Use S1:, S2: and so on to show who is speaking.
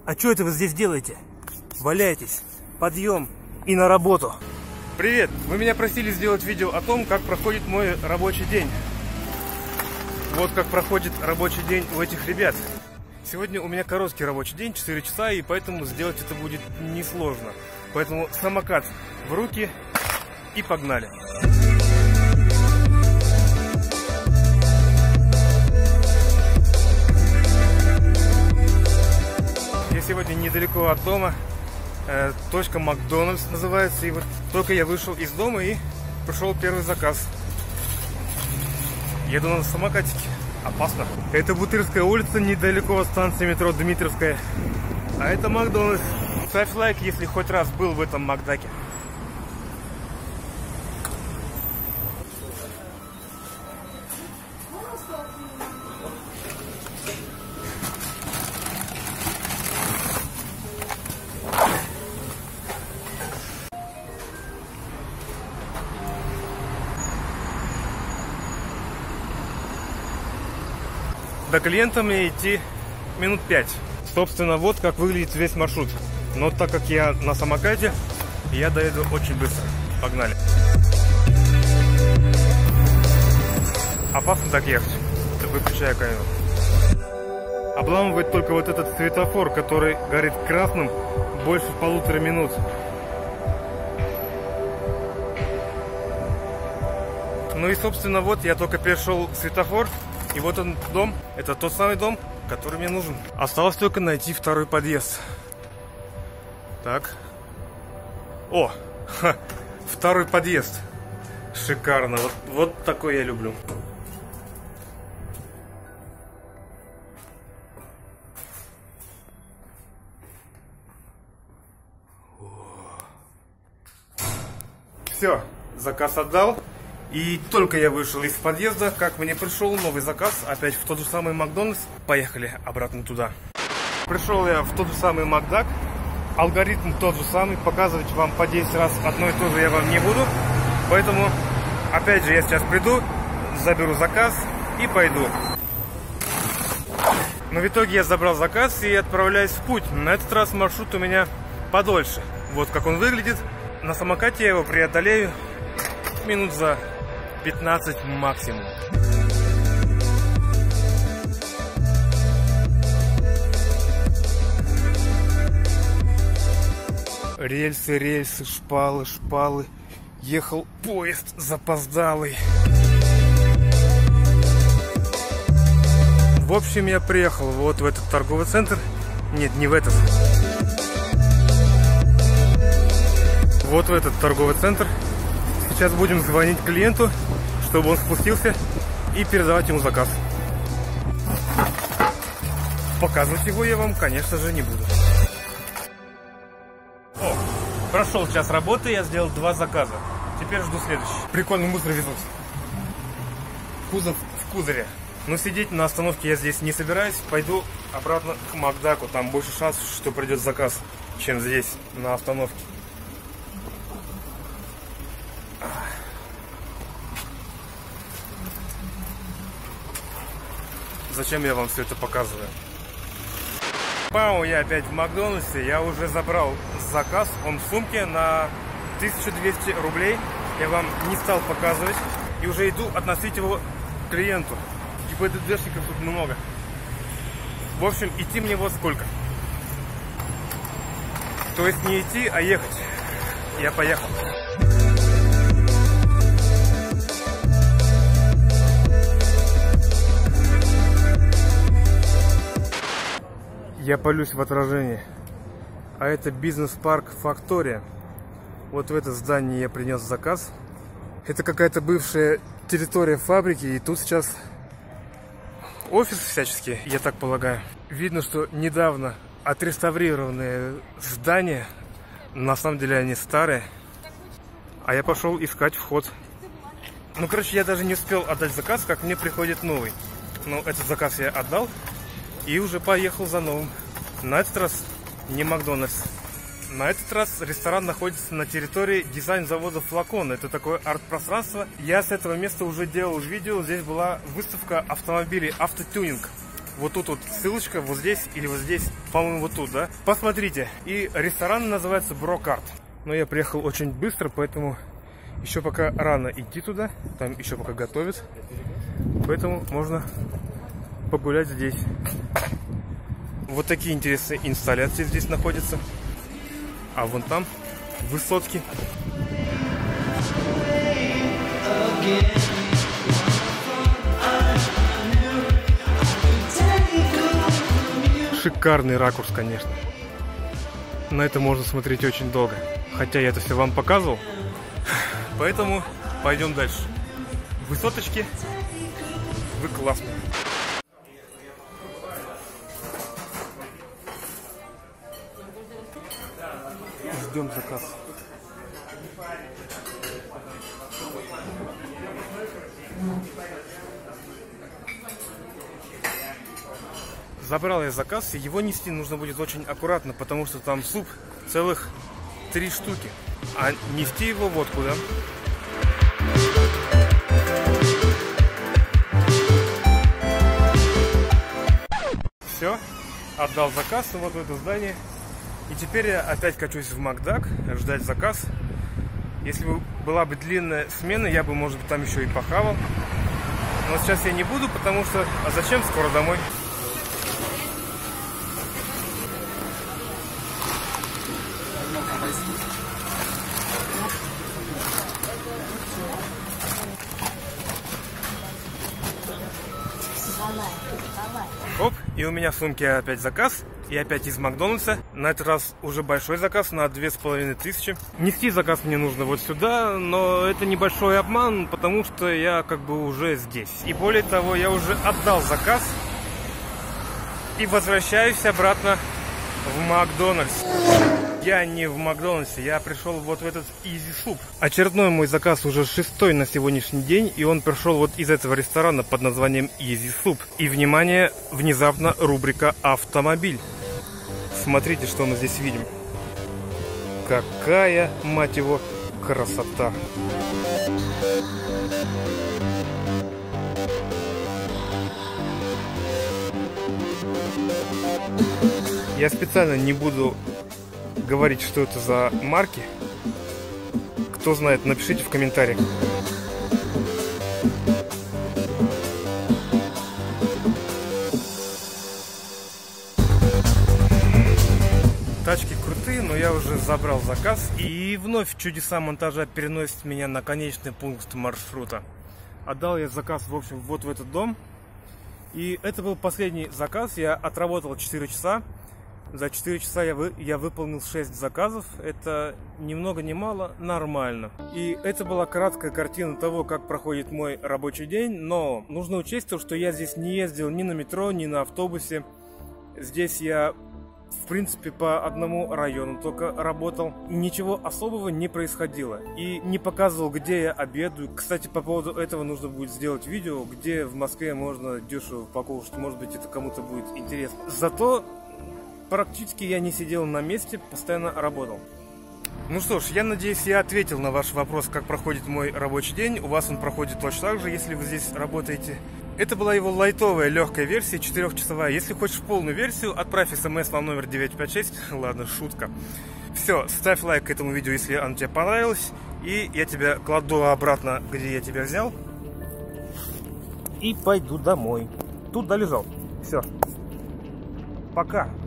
S1: А что это вы здесь делаете? Валяйтесь. Подъем и на работу. Привет! Вы меня просили сделать видео о том, как проходит мой рабочий день. Вот как проходит рабочий день у этих ребят. Сегодня у меня короткий рабочий день, 4 часа, и поэтому сделать это будет несложно. Поэтому самокат в руки и погнали. Я сегодня недалеко от дома. Точка Макдональдс называется. И вот только я вышел из дома и пришел первый заказ. Еду на самокатике. Опасно. Это Бутырская улица, недалеко от станции метро Дмитровская. А это Макдональдс. Ставь лайк, если хоть раз был в этом Макдаке. До клиента мне идти минут 5. Собственно, вот как выглядит весь маршрут. Но так как я на самокате, я доеду очень быстро. Погнали. Опасно так ехать, выключая камеру. Обламывает только вот этот светофор, который горит красным больше 1,5 минут. Ну и, собственно, вот я только перешел светофор. И вот он дом, это тот самый дом, который мне нужен. Осталось только найти второй подъезд. Так. О, второй подъезд. Шикарно, вот такой я люблю. Все, заказ отдал. И только я вышел из подъезда, как мне пришел новый заказ, опять в тот же самый Макдональдс. Поехали обратно туда. Пришел я в тот же самый Макдак. Алгоритм тот же самый. Показывать вам по 10 раз одно и то же я вам не буду. Поэтому, опять же, я сейчас приду, заберу заказ и пойду. Но в итоге я забрал заказ и отправляюсь в путь. На этот раз маршрут у меня подольше. Вот как он выглядит. На самокате я его преодолею минут за 15 максимум. Рельсы, рельсы, шпалы, шпалы. Ехал поезд запоздалый. В общем, я приехал вот в этот торговый центр. Нет, не в этот. Вот в этот торговый центр. Сейчас будем звонить клиенту, чтобы он спустился, и передавать ему заказ. Показывать его я вам, конечно же, не буду. О, прошел час работы, я сделал 2 заказа. Теперь жду следующий. Прикольный мусор везут. Кузов в кузове. Но сидеть на остановке я здесь не собираюсь. Пойду обратно к Макдаку. Там больше шансов, что придет заказ, чем здесь, на остановке. Зачем я вам все это показываю? Пау, я опять в Макдональдсе. Я уже забрал заказ. Он в сумке на 1200 рублей. Я вам не стал показывать. И уже иду относить его клиенту. ГИБДДшников тут много. В общем, идти мне вот сколько. То есть не идти, а ехать. Я поехал. Я палюсь в отражении. А это бизнес-парк Фактория. Вот в это здание я принес заказ. Это какая-то бывшая территория фабрики. И тут сейчас офис всяческий, я так полагаю. Видно, что недавно отреставрированные здания. На самом деле они старые. А я пошел искать вход. Ну, короче, я даже не успел отдать заказ, как мне приходит новый. Но этот заказ я отдал. И уже поехал за новым. На этот раз не Макдональдс. На этот раз ресторан находится на территории дизайн-завода «Флакон». Это такое арт-пространство. Я с этого места уже делал видео. Здесь была выставка автомобилей «Автотюнинг». Вот тут вот ссылочка, вот здесь или вот здесь, по-моему, вот тут, да? Посмотрите. И ресторан называется Брокарт. Но я приехал очень быстро, поэтому еще пока рано идти туда. Там еще пока готовят. Поэтому можно погулять здесь. Вот такие интересные инсталляции здесь находятся. А вон там высотки. Шикарный ракурс, конечно. На это можно смотреть очень долго. Хотя я это все вам показывал. Поэтому пойдем дальше. Высоточки. Вы классные. Ждем заказ. Забрал я заказ, и его нести нужно будет очень аккуратно, потому что там суп целых 3 штуки. А нести его вот куда. Все, отдал заказ вот в это здание. И теперь я опять качусь в Макдак, ждать заказ. Если бы была бы длинная смена, я бы, может быть, там еще и похавал. Но сейчас я не буду, потому что... А зачем? Скоро домой. Оп, и у меня в сумке опять заказ. И опять из Макдональдса. На этот раз уже большой заказ на 2500. Нести заказ мне нужно вот сюда, но это небольшой обман, потому что я как бы уже здесь. И более того, я уже отдал заказ и возвращаюсь обратно в Макдональдс. Я не в Макдональдсе, я пришел вот в этот Easy Soup. Очередной мой заказ уже 6-й на сегодняшний день, и он пришел вот из этого ресторана под названием Easy Soup. И, внимание, внезапно рубрика «Автомобиль». Смотрите, что мы здесь видим. Какая, мать его, красота! Я специально не буду говорить, что это за марки. Кто знает, напишите в комментариях. Тачки крутые, но я уже забрал заказ. И вновь чудеса монтажа переносят меня на конечный пункт маршрута. Отдал я заказ, в общем, вот в этот дом. И это был последний заказ. Я отработал 4 часа. За 4 часа я выполнил 6 заказов. Это ни много ни мало нормально. И это была краткая картина того, как проходит мой рабочий день. Но нужно учесть то, что я здесь не ездил ни на метро, ни на автобусе. Здесь я, в принципе, по одному району только работал. Ничего особого не происходило. И не показывал, где я обедаю. Кстати, по поводу этого нужно будет сделать видео, где в Москве можно дешево покушать. Может быть, это кому-то будет интересно. Зато практически я не сидел на месте, постоянно работал. Ну что ж, я надеюсь, я ответил на ваш вопрос, как проходит мой рабочий день. У вас он проходит точно так же, если вы здесь работаете. Это была его лайтовая, легкая версия, 4-часовая. Если хочешь полную версию, отправь смс на номер 956. Ладно, шутка. Все, ставь лайк к этому видео, если оно тебе понравилось. И я тебя кладу обратно, где я тебя взял. И пойду домой. Тут долежал. Все. Пока.